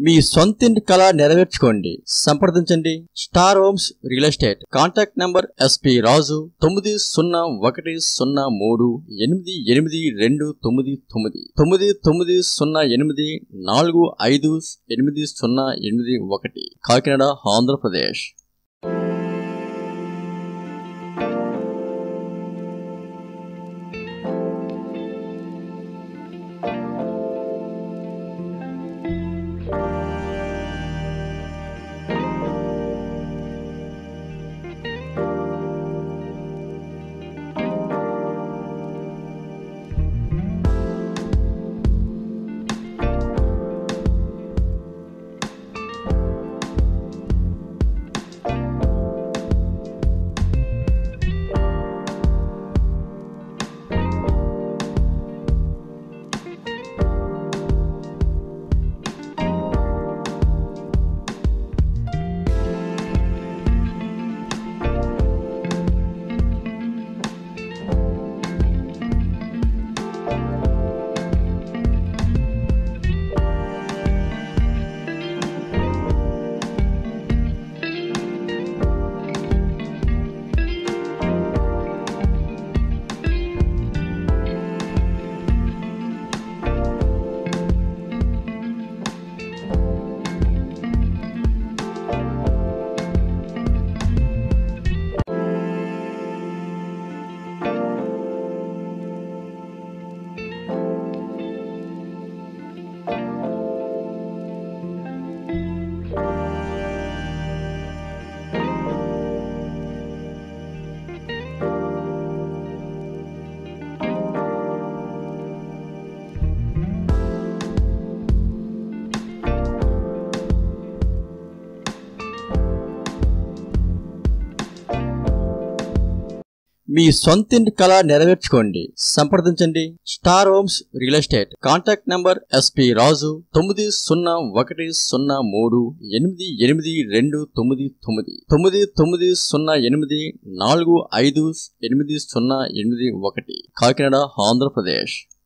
మీ సొంతింటి కళ నెరవేర్చుకోండి. సంప్రదించండి star homes real estate. Contact number SP Raju 9015388299 9908458081 Kakinada, Andhra Pradesh. మీ సొంతింటి కళ నెరవేర్చుకోండి. సంప్రదించండి star homes real estate. Contact number SP Raju 9015388299 9908458081 Kakinada, Andhra Pradesh.